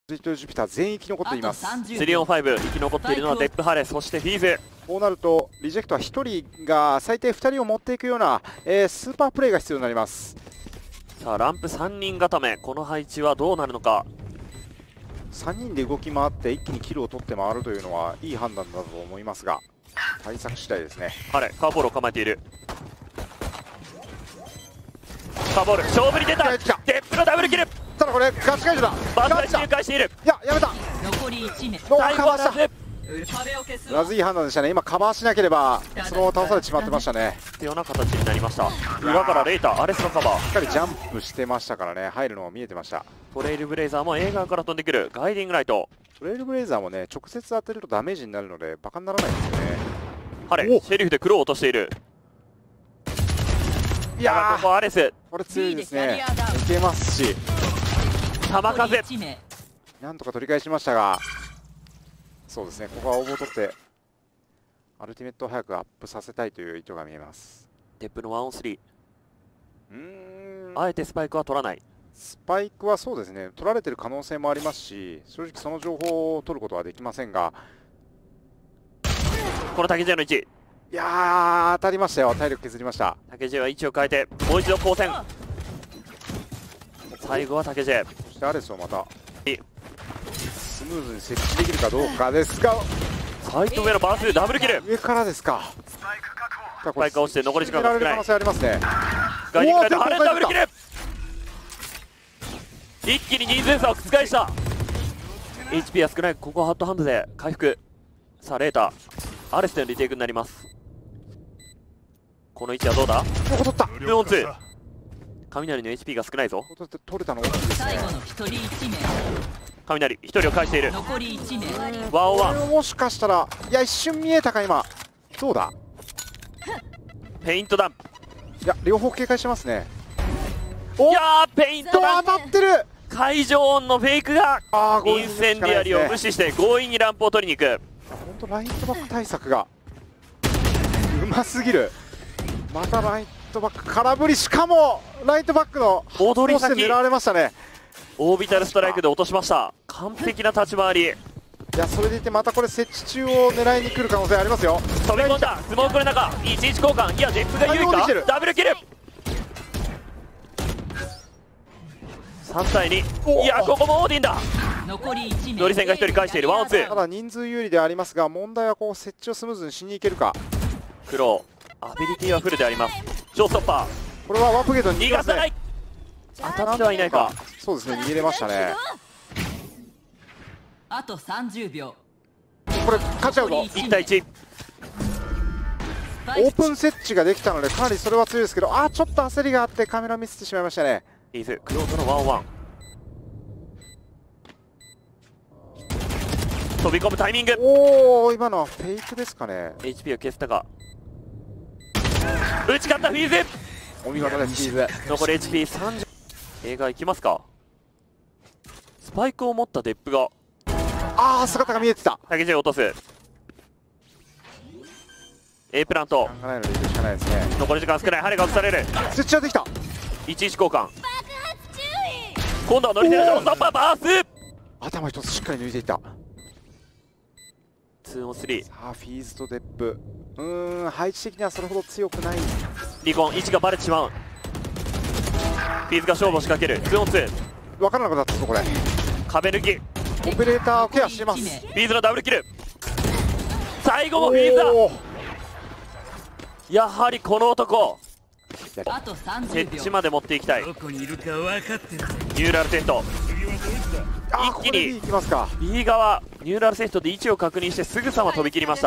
ジュピター全員生き残っています。 3-on-5 生き残っているのはデップハレ、そしてフィーズ。 こうなるとリジェクトは1人が最低2人を持っていくような、スーパープレイが必要になります。 さあランプ3人固め、この配置はどうなるのか。 3人で動き回って一気にキルを取って回るというのはいい判断だと思いますが、対策次第ですね。 ハレカーボールを構えている。カーボール勝負に出た。デップのダブルキル。 ただこれガチ解除だ。 バスタ入回している。 いや、やめた。 残り1名。 カバーした。 壁を消す。 まずいい判断でしたね。今カバーしなければそのまま倒されてしまってましたね。 っていうような形になりました。裏からレイター、アレスのカバー。 しっかりジャンプしてましたからね、入るのが見えてました。 トレイルブレイザーも映画から飛んでくる。ガイディングライト。 トレイルブレイザーもね、直接当てるとダメージになるのでバカにならないですよね。 ハレ、シェリフで黒を落としている。 いやー、 ここアレス。 これ強いですね。いけますし、 弾風。 なんとか取り返しましたが、そうですね、ここは応募を取ってアルティメットを早くアップさせたいという意図が見えます。 デップの 1on3。あえてスパイクは取らない。 スパイクはそうですね、取られてる可能性もありますし、正直その情報を取ることはできませんが、 この竹地の位置。 いやー、当たりましたよ。体力削りました。 竹地は位置を変えてもう一度交戦。最後は竹地。 そしてアレスをまたスムーズに設置できるかどうかですが、 サイト上のバースダブルキル。 上からですか。 スパイクが落ちて残り時間が少ない。 可能性ありますね。 ガイディングライト、ハレンダブルキル。一気に人数差を覆した。 HP は少ない。ここはハットハンドで回復。さあレーター、アレスでのリテイクになります。この位置はどうだ。 取った。 2-on-2。雷の HP が少ないぞ。 取れたの大きいですね。 最後の1人1名。 雷1人を返している。 残り1名。 1-on-1。 もしかしたら、いや一瞬見えたか今。どうだ。 ペイントダンプ。 いや両方警戒してますね。 いやー、ペイントダンプ当たってる。 会場音のフェイクがインセンディアリーを無し、 視して強引にランプを取りに行く。 本当ライトバック対策がうますぎる。またライトバック空振り、しかもライトバックの踊り先狙われましたね。 オービタルストライクで落としました。完璧な立ち回り。 いや、それでいてまたこれ設置中を狙いに来る可能性ありますよ。 飛び込んだスモークの中、11交換。いやデップが優位か。ダブルキル。3対2。いやここもオーディンだ。 残り1名。 ドリセンが1人返している。1-on-2。 ただ人数有利ではありますが、問題はこう設置をスムーズにしに行けるか。 黒アビリティはフルであります。ショーストッパー。 これはワープゲートに逃がさない。 当たってはいないか。 そうですね、逃げれましたね。 あと30秒。 これ勝っちゃうぞ。 1対1。 オープン設置ができたのでかなりそれは強いですけど、あーちょっと焦りがあってカメラミスってしまいましたね。 イーズクロートの 1-on-1。飛び込むタイミング。 おお、今のはフェイクですかね。 HP を消したか。打ち勝ったフィーズ。 お見事です、フィーズ。 残り HP30。映画行きますか。スパイクを持ったデップがああ、姿が見えてた。 竹地を落とす。 A プラント。 考えないので行くしかないですね。 残り時間少ない。ハレが落とされる。 設置はできた。 11交換。今度は乗り手のショーストッパーバース。 頭一つしっかり抜いていた。 2-on-3。 さあフィーズとデップ、配置的にはそれほど強くない。 リコン位置がバレてしまう。フィーズが勝負を仕掛ける。2-on-2。 分からなくなったぞこれ。 壁抜き。 オペレーターをケアしてます。 フィーズのダブルキル。最後もフィーズだ。やはりこの男。 あと30秒。 設置まで持っていきたい。ニどこにいるか分かってる。 ューラルテント。 一気に行きますか。 B 側ニューラルセットで位置を確認してすぐさま飛び切りました。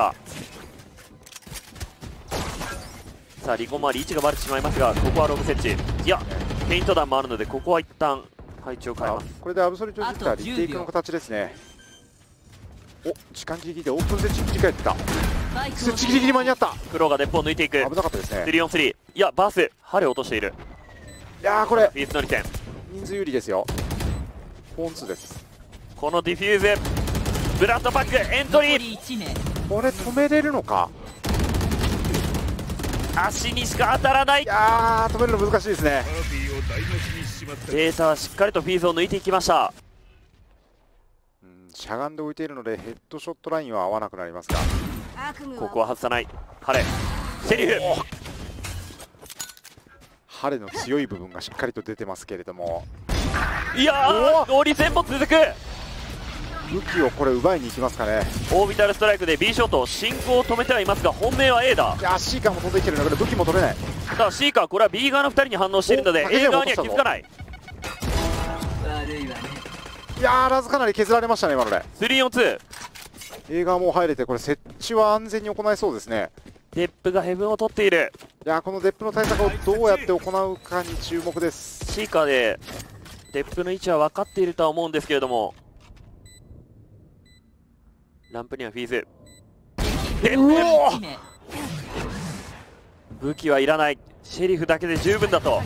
さあリコン周り位置がバレてしまいますが、ここはロブ設置。いやペイント弾もあるのでここは一旦配置を変えます。 これでアブソリュートジッターリテイクの形ですね。お、時間ギリギリでオープン設置切り替えてた。設置ギリギリ間に合った。 黒がデップを抜いていく。 危なかったですね。 3-on-3。いやバースハレを落としている。 いやーこれフィーズの2点。 人数有利ですよ。4-2です。 このディフューズブラッドパックエントリー。 残り1名。 これ止めれるのか。 足にしか当たらない。 いやー止めるの難しいですね。 パーティーを台無しにしまった。 データはしっかりとフィーズを抜いていきました。 Mission 成功。 さあフィーズとデップ、フィーズのダブルキル。これ止めれるのか。いやー止めるの難しいですね。 データはしっかりとフィーズを抜いていきました。 しゃがんで置いているのでヘッドショットラインは合わなくなりますが、 ここは外さない。ハレシェリフ。 ハレの強い部分がしっかりと出てますけれども、 いやーノリ戦も続く。 武器をこれ奪いに行きますかね。 オービタルストライクで B ショット進行を止めてはいますが、本命は A だ。 いやシーカーも飛んできてるんだけど武器も取れない。 さあシーカー、これは B 側の2人に反応しているので A 側には気づかない。 悪いわね。 いやーラズかなり削られましたね今ので。 3on2。 A 側も入れて、これ設置は安全に行えそうですね。 デップがヘブンを取っている。 いやーこのデップの対策をどうやって行うかに注目です。 シーカーでデップの位置は分かっているとは思うんですけれども、ランプにはフィーズ。デップ 1名。 武器はいらない。シェリフだけで十分だと。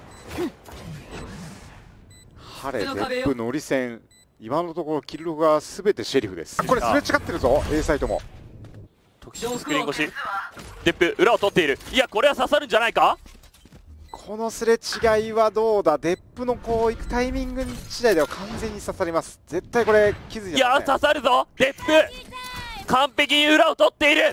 ハレ、デップ、ノリ戦、今のところキルログが全てシェリフです。これすれ違ってるぞ A サイトも。 特殊スクリーン越し、デップ裏を取っている。いやこれは刺さるんじゃないか。 このすれ違いはどうだ。デップのこう行くタイミング次第では完全に刺さります。絶対これ気づいてますね。 いや刺さるぞデップ。完璧に裏を取っている。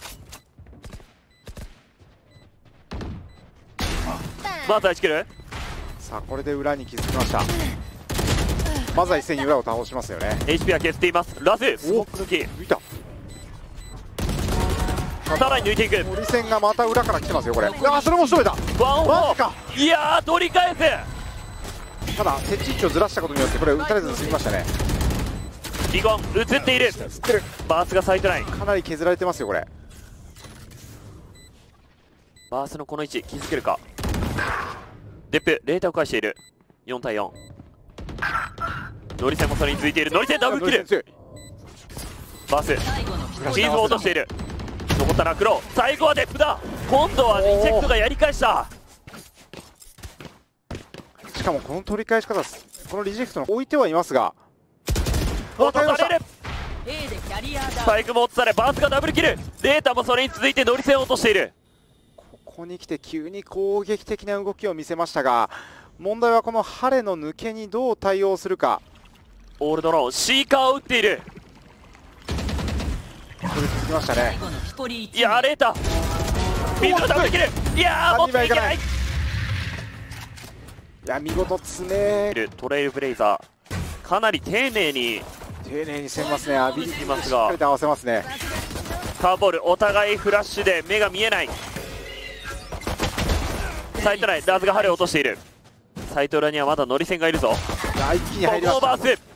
まずは1キル。 さあこれで裏に気づきました。まずは一斉に裏を倒しますよね。 HP は削っています。ラズスモック抜き、 抜いた。 さらに抜いていく。 ノリ戦がまた裏から来てますよこれ。あーそれも仕留めた。 ワンオンマジか。 いやー取り返す。 ただ設置位置をずらしたことによってこれ打たれずに済みましたね。 リゴン映っている。 吸ってる。 バースがサイトライン。 かなり削られてますよこれ。 バースのこの位置気づけるか。デップレーターを返している。4対4。ノリセンもそれに続いている。ノリセンダブルキル。 強い。 バース最後の1 チーズを落としている。残ったらクロー。最後はデップだ。今度はリジェクトがやり返した。 しかもこの取り返し方です。このリジェクトの置いてはいますが、 落とされる。 A でキャリアダウン。 スパイクも落とされバースがダブルキル。レータもそれに続いてノリセンを落としている。 ここに来て急に攻撃的な動きを見せましたが、問題はこのハレの抜けにどう対応するか。 オールドローンシーカーを打っている。 これ続きましたね最。後の1人1名。 いやーレータ水のダブルキル。いやー持っていけない。 いや見事詰めトレイルブレイザーかなり丁寧に丁寧に攻めますね。アビリティもしっますがかりと合わせますね。 カーボールお互いフラッシュで目が見えない。サイト内ラズがハレを落としている。サイト裏にはまだノリセンがいるぞ。 一気に入りました。 バース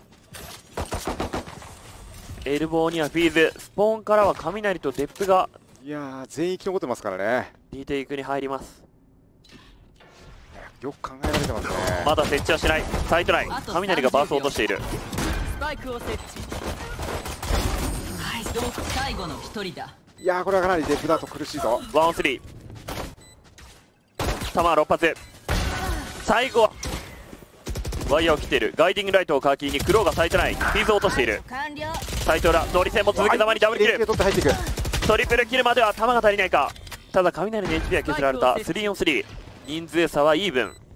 エルボーにはフィーズ。スポーンからは雷とデップがいやー全員生き残ってますからね。 リテイクに入ります。 よく考えられてますね。 まだ設置はしない。サイト内雷がバースを落としている。 スパイクを設置。最後の1人だ。 いやーこれはかなりデップだと苦しいぞ。 ワンオンスリー。弾は6発。最後はワイヤーを切っている。ガイディングライトをカーキーにクローがサイト内フィーズを落としている。 完了。 サイト裏ノリセンも続けざまにダブルキル。 取って入っていく。 トリプルキルまでは弾が足りないか。ただ雷の HP は削られた。 3on3 人数差はイーブン。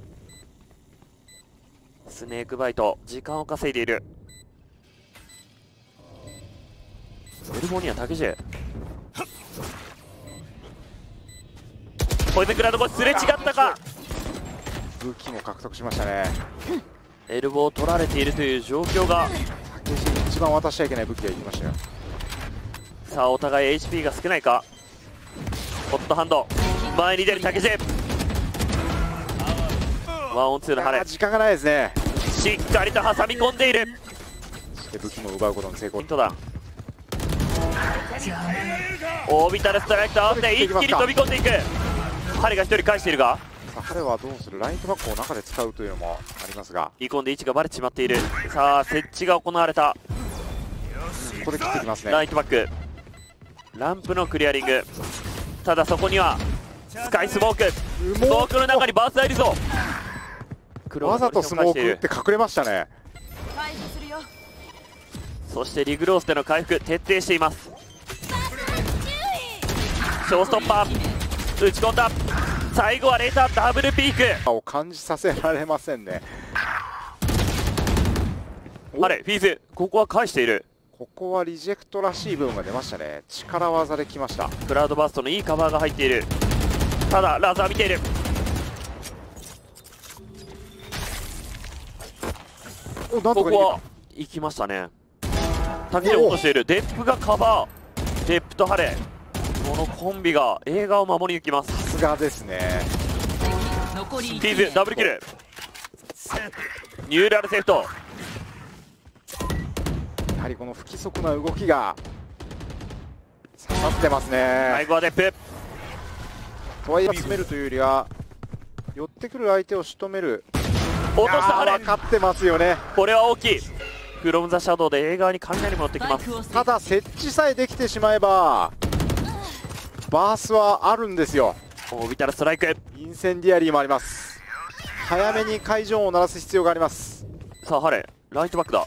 スネークバイト時間を稼いでいる。エルボーには竹ジポイズンクラウドもすれ違ったか。 武器も獲得しましたね。 エルボーを取られているという状況が。 竹内に一番渡しちゃいけない武器がいきましたよ。 さあお互い HP が少ないか。ホットハンド前に出る竹ジワンオンツーのハレ。 時間がないですね。 しっかりと挟み込んでいる。 そして武器も奪うことに成功ポイン。トだ。オービタルストライクと合わせて一気に飛び込んでいく。ハレが1人返しているが、 さあ彼はどうする。ライトバックを中で使うというのもありますが、 離婚で位置がバレてしまっている。さあ設置が行われた。 ここで切ってきますね。 ライトバックランプのクリアリング。ただそこにはスカイスモーク。スモークの中にバースがいるぞ。 わざとスモーク打って隠れましたね。 回復するよ。 そしてリグロースでの回復徹底しています。ショーストッパー打ち込んだ。最後はレーターダブルピークを感じさせられませんね。おあれフィーズここは返している。 ここはリジェクトらしい部分が出ましたね。力技できました。 クラウドバーストのいいカバーが入っている。ただラザー見ている。 お、なんとかここは行きましたね。竹で落としている。デップがカバー。デップとハレ、このコンビが映画を守り抜きます。 さすがですね。 残りフィーズダブルキル。ニューラルセーフト。 やはりこの不規則な動きが刺さってますね。 最後はデップ。 とはいえ詰めるというよりは寄ってくる相手を仕留める。 落としたハレ。 分かってますよね。 これは大きい。フロムザシャドウで映画に雷も乗ってきます。 ただ設置さえできてしまえばバースはあるんですよ。 オービタルストライク。 インセンディアリーもあります。早めに会場を鳴らす必要があります。 さあハレライトバックだ。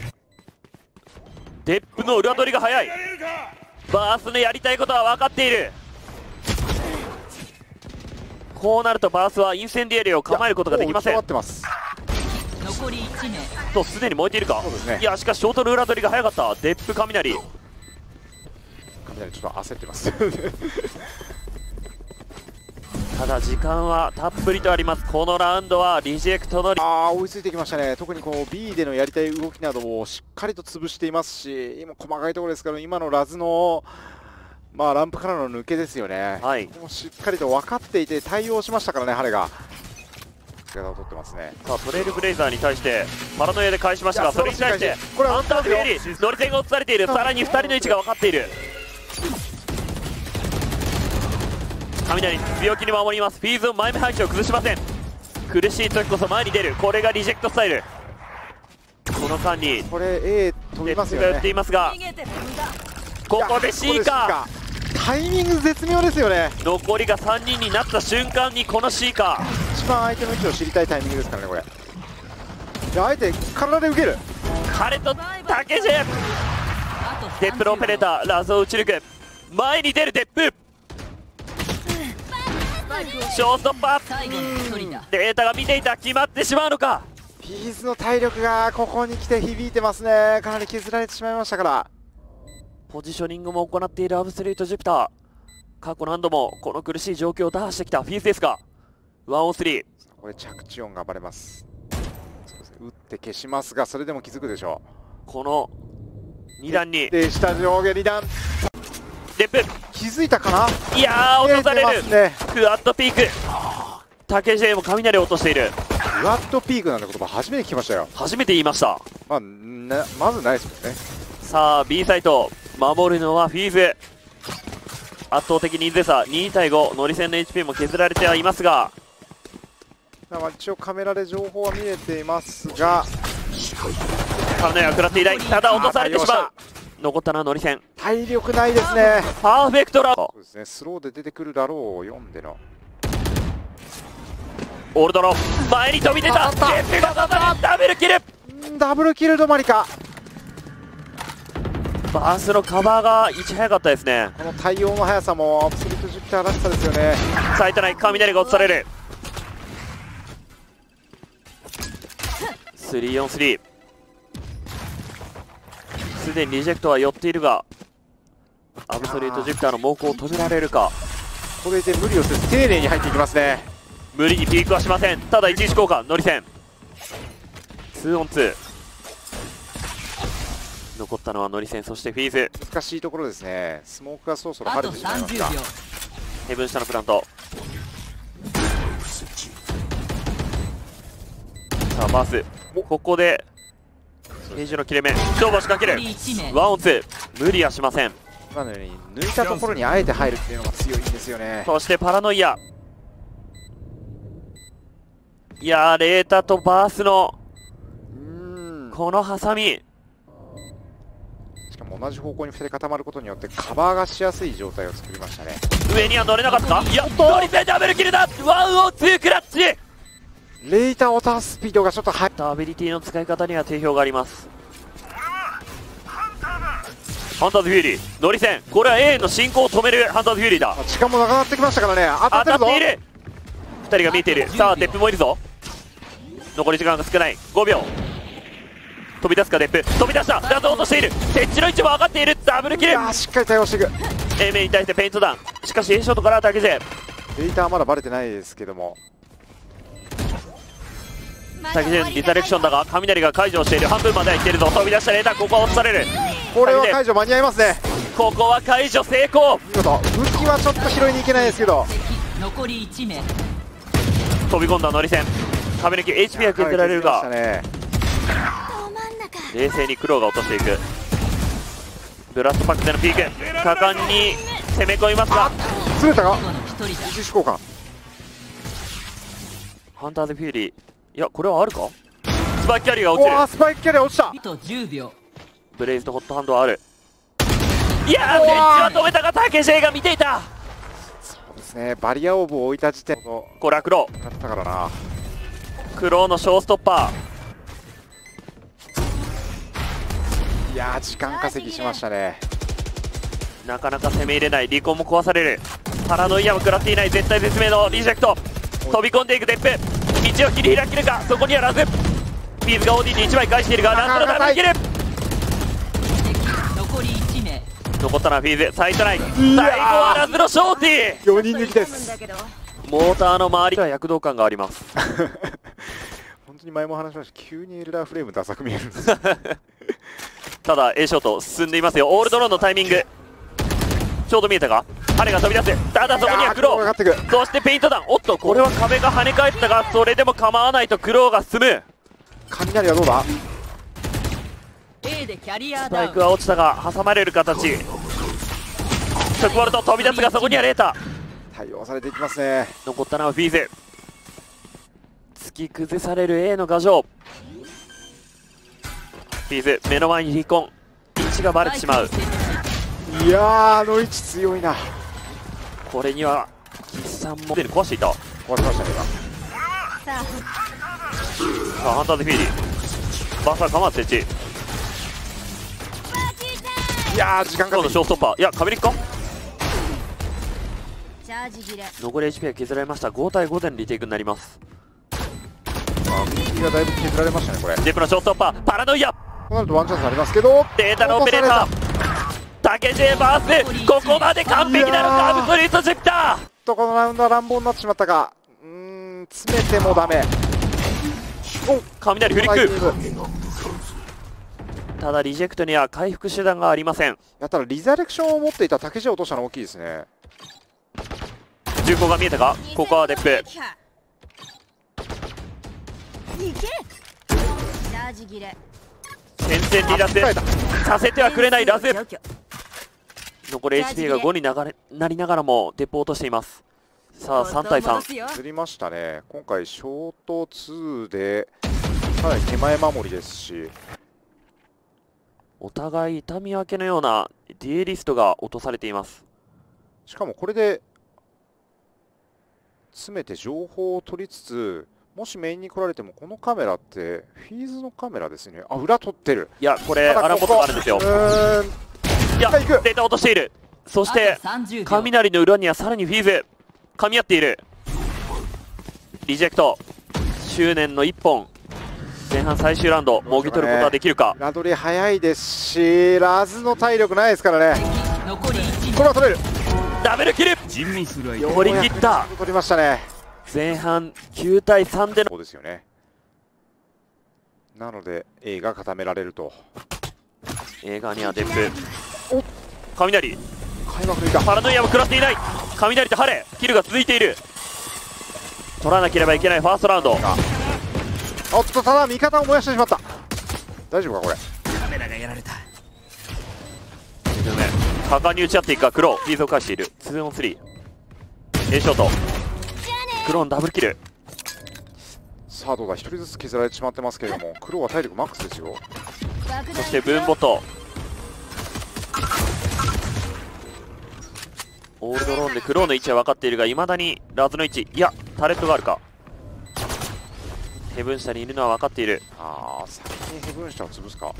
デップの裏取りが早い。バースのやりたいことは分かっている。こうなるとバースはインセンディアリーを構えることができません。 もう打ち終わってます。 残り1名。 とすでに燃えているか。 そうですね。 いやしかしショートの裏取りが早かった。デップ雷。 雷ちょっと焦ってますただ時間はたっぷりとあります。このラウンドはリジェクトの追いついてきましたね。特にこう B でのやりたい動きなどをしっかりと潰していますし、今細かいところですけど今のラズのランプからの抜けですよね。 はい、 ここもしっかりと分かっていて対応しましたからね。ハレが姿を取ってますね。 さあトレイルブレイザーに対してパラノイアで返しましたが、それに対してこれはアンダーフェリー乗り手が落とされている。さらに2人の位置が分かっている。雷強気に守ります。フィーズの前目配置を崩しません。苦しい時こそ前に出る。これがリジェクトスタイル。この間にこれ A 飛びますよね。 が打っていますが、 逃げてるんだ。 ここで C か。 タイミング絶妙ですよね。 残りが3人になった瞬間にこの C か。 一番相手の位置を知りたいタイミングですからね。これで相手体で受ける。 彼と竹ジェあとデップのオペレーターラズを打ち抜く。前に出るデップ。ショートパッ最後の1人だ。 データが見ていた。決まってしまうのか。 ピーズの体力がここに来て響いてますね。かなり削られてしまいましたから。 ポジショニングも行っているアブソリュートジュピター。過去何度もこの苦しい状況を打破してきたフィーズですが、1-3。 これ着地音がバレます。そうですね、打って消しますが、それでも気づくでしょう。 この2段にで下上下2段デップ。 気づいたかな。 いやー落とされる。 出てますね。 クワッドピーク。竹 J も雷を落としている。 クワッドピークなんて言葉初めて聞きましたよ。 初めて言いました。 まずないですもんね。 さあ B サイト守るのはフィーズ。圧倒的人数差2対5。乗り線の HP も削られてはいますが、 一応カメラで情報は見えていますが、 雷は食らっていない。ただ落とされてしまう。残ったのは乗り線。 体力ないですね。 パーフェクトラウンド。 そうですね、スローで出てくるだろうを読んでのオールドの前に飛び出た。デップが当たる。ダブルキル。 ダブルキル止まりか。 バースのカバーがいち早かったですね。 この対応の速さもアブソリュートジュピターらしさですよね。 サイト内雷が落とされる。3-on-3。すでにリジェクトは寄っているが、アブソリュートジュピターの猛攻を止められるか。 これで無理をせず丁寧に入っていきますね。 無理にピークはしません。ただ一時交換乗り線 2-on-2。残ったのは乗り線、そしてフィーズ。 難しいところですね。スモークがそろそろあと晴れてしまいますが 30秒。 ヘブン下のプラント。さあバース、ここでゲージの切れ目勝負を仕掛ける。 残り1名。 1-on-2。無理はしません。 今のように抜いたところにあえて入るっていうのが強いんですよね。 そしてパラノイア。いやーレータとバースのこのハサミ。 しかも同じ方向に2人固まることによってカバーがしやすい状態を作りましたね。 上には乗れなかったか。いや乗り線ダブルキルだ。1-on-2クラッチ。 レイターを倒すスピードがちょっと速い。 アビリティの使い方には定評があります。ハンターズフューリー乗り線。これは A の進行を止めるハンターズフューリーだ。 時間もなくなってきましたからね。当たってるぞ。 当たっている。2人が見えている。さあデップもいるぞ。残り時間が少ない。5秒。 飛び出すかデップ、飛び出した、ラズ落としている、設置の位置も上がっている、ダブルキル。 しっかり対応していく。 A 面に対してペイントダウン、しかし A ショットから竹勢、 データはまだバレてないですけども、 竹勢リザレクションだが雷が解除している、半分まではいっているぞ、飛び出したレーター、ここは落とされる。 これは解除間に合いますね。 ここは解除成功。 見事。武器はちょっと拾いに行けないですけど、 残り1名。 飛び込んだ乗り線、壁抜き HP は削られるが、 ね、 冷静にクローが落としていく。ブラストパックでのピーク、果敢に攻め込みますが、 釣れたか。 最後の1人だ。 自主交換。 ハンターズフューリー、いやこれはあるか。スパイクキャリーが落ちる。 スパイクキャリア落ちた。 あと10秒。 ブレイズとホットハンドはある。いやー、電池は止めたが竹ジェイが見ていた。 そうですね、バリアオーブを置いた時点のこれはクロだったからな。 クローのショーストッパいやー、時間稼ぎしましたね。 ー、なかなか攻め入れない。リコンも壊される。パラノイアも食らっていない。絶対絶命のリジェクト、飛び込んでいくデップ、道を切り開けるか。そこにはラズ、ビーズがオーディに1枚返しているが、なんとかダブルキル。 残り1名。 残ったのはフィーズ、サイトライン、最後はラズのショーティー。 4人抜きです。 モーターの周りは躍動感があります。 本当に前も話しました、急にエルダーフレームダサく見えるんですただ A ショット進んでいますよ。オールドローンのタイミングちょうど見えたか。羽が飛び出す。ただそこにはクロー、そしてペイント弾。おっとこれは壁が跳ね返ったが、それでも構わないとクローが進む。 雷はどうだ。 A でキャリアスパイダウン。 クは落ちたが挟まれる形。直ボルト飛び出すが、そこにはレータ対応されていきますね。 残ったのはフィーズ。突き崩される A の牙城。フィーズ目の前にリコン、位置がバレてしまう。 いやー、あの位置強いな。 これには岸さんもすでに壊していた。 壊しましたねさあハンターズフィーリー、バーサーカマ設置。 今。いやー、時間今日の稼ぎ。 ショーストッパー、いや壁に行くか。 チャージ切れ。 残り HP が削られました。5対5でのリテイクになります。 右がだいぶ削られましたね、これ。 デップのショーストッパー、パラノイア、 となるとワンチャンスありますけど、 データのオペレーター、竹 J バース、ここまで完璧なのか。アブソリュートシフター。 このラウンドは乱暴になってしまったか。詰めてもダメ。 雷フリック。ただリジェクトには回復手段がありません。 やったらリザレクションを持っていた竹地を落としたの大きいですね。 銃口が見えたか。ここはデップ。戦線離脱させてはくれないラズ。残り HP が5になりながらもデップを落としています。さあ3対3。 釣りましたね。今回ショート2でかなり手前守りですし、 お互い痛み分けのようなデュエリストが落とされています。 しかもこれで詰めて情報を取りつつ、もしメインに来られてもこのカメラってフィーズのカメラですね。あ、裏取ってる。 いやこれアラポットがあるんですよ。いやデータ落としている。そして雷の裏にはさらにフィーズ噛み合っている。リジェクト執念の1本。前半最終ラウンドもぎ取ることはできるか。 ラドリ早いですし、ラズの体力ないですからね。 残り1 これは取れる。 ダブルキル。取り切った。 取りましたね。 前半9対3でのそうですよね。なので A が固められると。 映画にはデップ、雷、 開幕抜いた。 パラノイアも食らっていない。雷とハレキルが続いている。取らなければいけないファーストラウンド。 おっと、ただ味方を燃やしてしまった。大丈夫かこれ。 果敢に打ち合っていくか。クローフィーズを返している。 2on3 A ショート、クローンダブルキル。 さあどうだ、1人ずつ削られてしまってますけれども、クローは体力マックスですよ。 そしてブーンボット、オールドローンでクローの位置は分かっているが、いまだにラズの位置、いやタレットがあるか。ヘブン下にいるのは分かっている。 ああ、先にヘブン下を潰すか。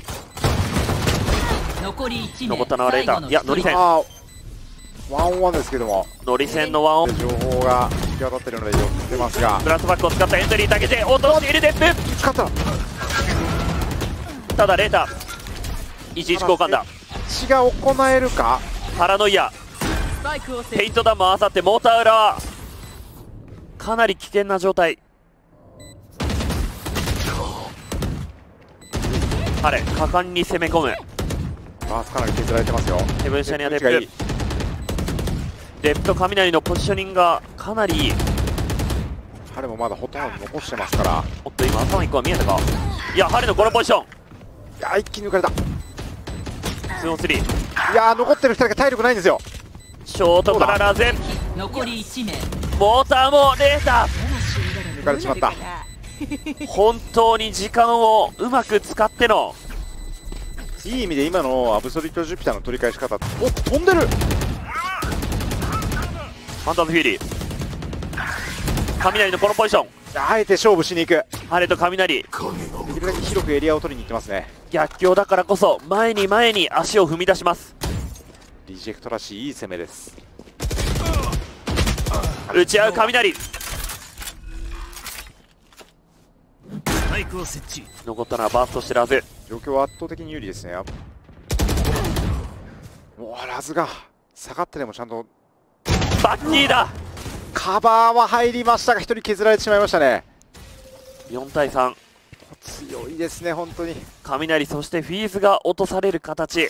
残り1名。 残ったのはレーター、いや乗り線、 ああ、ワンオンワンですけども、 乗り線のワンオン。 情報が行き渡っているので寄ってますが、 ブラストバックを使ったエントリーだけで落としているデップ。 勝った。 ただレータ11交換だ。 血が行えるか。 パラノイアスパイクをペイント弾も合わさってモーター裏はかなり危険な状態。あれ果敢に攻め込む。 バースかなり削られてますよ。 ヘブンシャニアデッがいい。 プデップと雷のポジショニングがかなりいい。 彼もまだほとんど残してますから。 おっと今頭1個は見えたか。いやハレのこのポジション。 いや一気に抜かれた。 2-3 いや残ってる2人が体力ないんですよ。 ショートからラゼン残り1名。 モーターもレータ抜かれてしまった。 本当に時間をうまく使ってのいい意味で今のアブソリュートジュピターの取り返し方。お飛んでる。 ファンタムフューリー雷のこのポジション。 あえて勝負しに行く。 ハレと雷できるだけ広くエリアを取りに行ってますね。 逆境だからこそ前に前に足を踏み出します。 リジェクトらしいいい攻めです。 打ち合う雷。残ったのはバーストしてラズ。 状況は圧倒的に有利ですね。もうラズが下がってでもちゃんとバッキーだ。 カバーは入りましたが1人削られてしまいましたね。 4対3 強いですね本当に。 雷そしてフィーズが落とされる形。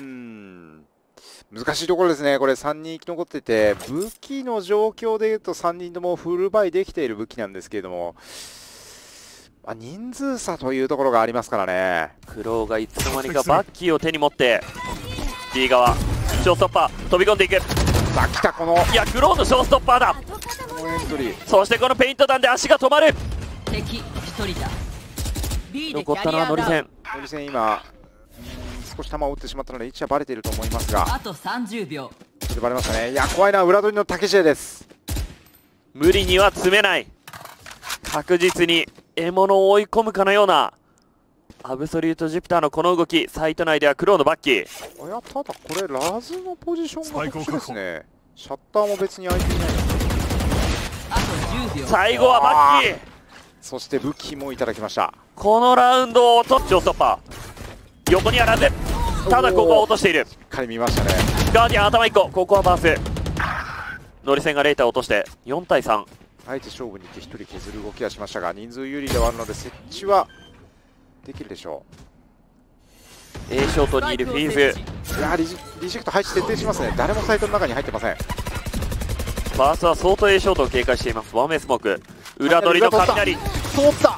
難しいところですね。これ3人生き残ってて武器の状況でいうと3人ともフルバイできている武器なんですけれども、人数差というところがありますからね。 クロウがいつの間にかバッキーを手に持って B 側ショーストッパー飛び込んでいく。 さあ来たこのいやクロウのショーストッパーだ。 このエントリー。 そしてこのペイント弾で足が止まる。 敵1人だ。B でキ残ったのはャリアダウン。 ノリ戦。 ノリ戦今少し球を打ってしまったので位置はバレていると思いますが、 あと30秒。 これでバレましたね。いや怖いな。裏取りの竹シエです。 無理には詰めない。確実に獲物を追い込むかのようなアブソリュートジュピターのこの動き。サイト内ではクロウのバッキー。 いやただこれラズのポジションが特殊ですね。シャッターも別に開いていない。 あと10秒。 最後はバッキー。 そして武器もいただきました。 このラウンドをとショーストッパー横にはラズ。ただここは落としている。 しっかり見ましたね。 ガーディアン頭1個。ここはバース。ノリ戦がレーターを落として4対3。 あえて勝負に行って1人削る動きはしましたが人数有利ではあるので設置はできるでしょう。 A ショートにいるフィーズ。 いやリジェクト配置徹底しますね。誰もサイトの中に入ってません。 バースは相当 A ショートを警戒しています。ワンウェイスモーク裏取りの雷。 通った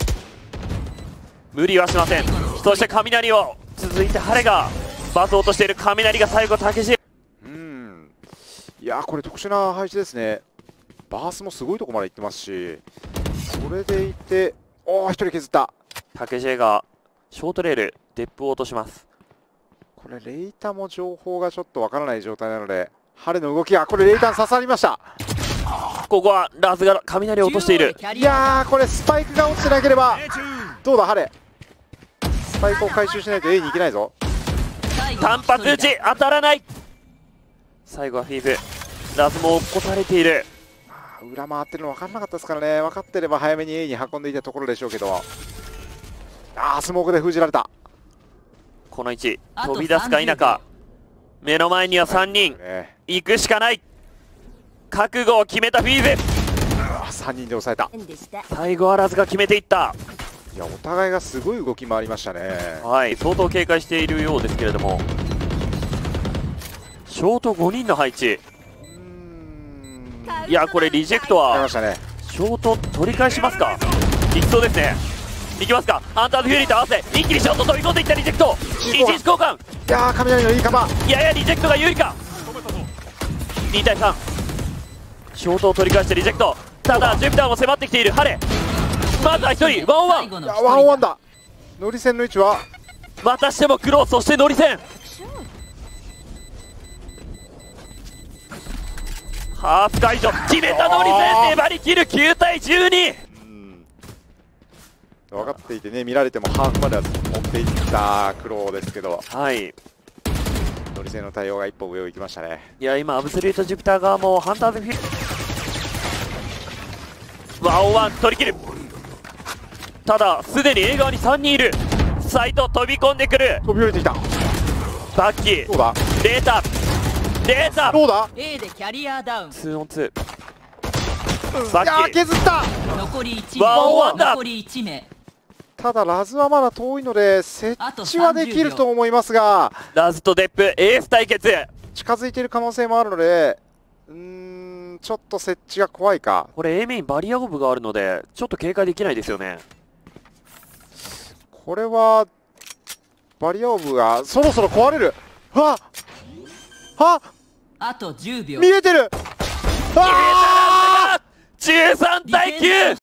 無理はしません。そして雷を続いてハレがバースを落としている。雷が最後竹地。 いやこれ特殊な配置ですね。バースもすごいとこまで行ってますし、それでいて1人削った。 竹 J がショートレールデップを落とします。 これレイタも情報がちょっとわからない状態なのでハレの動きがこれレイタに刺さりました。 ここはラズが雷を落としている。 いやこれスパイクが落ちてなければどうだハレ。スパイクを回収しないと A に行けないぞ。 単発打ち当たらない。最後はフィーズ。ラズも落っこされている。 裏回ってるの分からなかったですからね。分かってれば早めに A に運んでいたところでしょうけど、スモークで封じられた。 この位置飛び出すか否か。目の前には3人、行くしかない。覚悟を決めたフィーズ。 3人で抑えた。 最後はラズが決めていった。 いやお互いがすごい動き回りましたね。 はい相当警戒しているようですけれども、ショート5人の配置。いやこれリジェクトはショート取り返しますか。いきそうですね。いきますか。ハンターズフューリーと合わせ一気にショート飛び込んでいったリジェクト。1日交換。 いや雷のいいカバー。 ややリジェクトが有利か。2対3。ショートを取り返してリジェクト。ただジュピターも迫ってきているハレ。まずは1人ワンオンワン。 ワンオンワンだ。ノリ戦の位置はまたしてもクロー、そしてノリ戦。ハーフ解除決めたノリ戦。粘り切る9対12。 分かっていてね、見られてもハーフまでは持っていったクローですけど、ノリ戦の対応が一歩上を行きましたね。 いや今アブソリュートジュピター側もハンターズフィルワンオンワン取り切る。ただすでに A 側に3人いる。 サイト飛び込んでくる。 飛び降りてきた。 バッキーどうだデータどうだ A でキャリアダウン。 2on2。 いやー削った。 残り1名。 ワンオンワンだ。 残り1名。 ただラズはまだ遠いので設置はできると思いますが、 ラズとデップエース対決。 近づいている可能性もあるので、ちょっと設置が怖いか。 これ A メインバリアオブがあるのでちょっと警戒できないですよね。 これはバリアオブがそろそろ壊れる。はあと10秒。 見えてる。 13対9。